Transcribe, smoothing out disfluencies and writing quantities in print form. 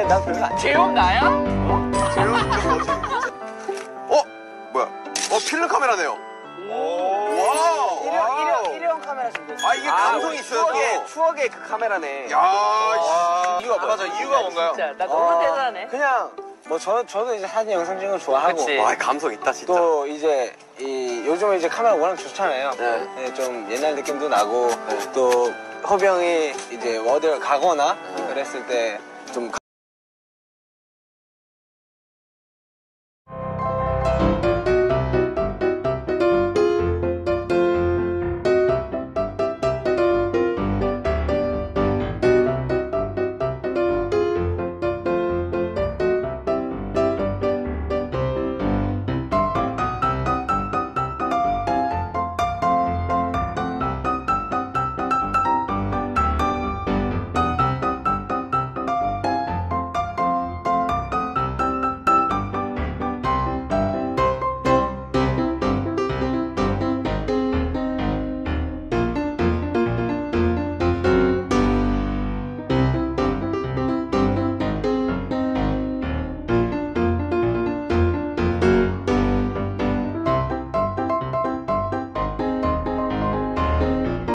난 별로 안 재용 나야? 재훈 좀 뭐지? 뭐야? 필름 카메라네요. 와우. 일회용 카메라 준비했어. 아, 이게 감성이 있어요. 추억의 그 카메라네. 야, 이유가 뭐야? 맞아, 이유가 뭔가요? 진짜 나 너무 대단하네. 그냥 뭐 저도 이제 사진 영상 찍는 거 좋아하고. 그치. 와, 감성 있다, 진짜. 또 이제 요즘에 이제 카메라 워낙 좋잖아요. 네. 네, 좀 옛날 느낌도 나고 또 허병이 이제 어딜 가거나 그랬을 때 좀